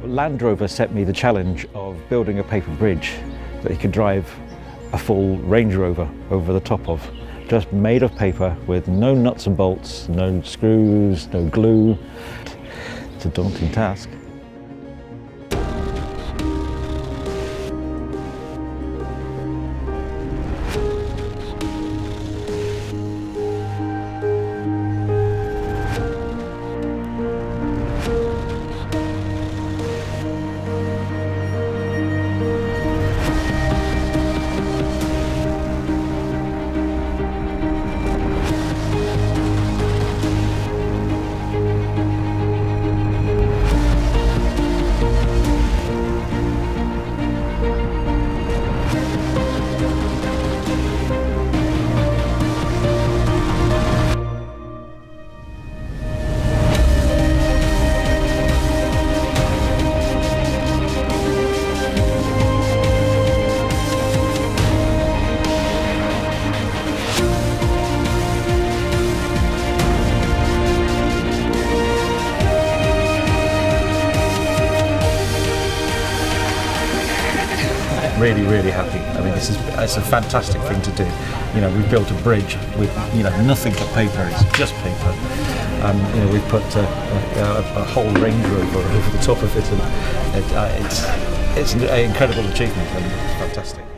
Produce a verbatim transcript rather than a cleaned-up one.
Land Rover set me the challenge of building a paper bridge that you could drive a full Range Rover over the top of. Just made of paper with no nuts and bolts, no screws, no glue. It's a daunting task. Really, really happy. I mean, this is it's a fantastic thing to do. You know, we've built a bridge with you know nothing but paper. It's just paper. Um, you know, we've put a, a, a whole Range Rover over the top of it, and it, uh, it's it's an incredible achievement and it's fantastic.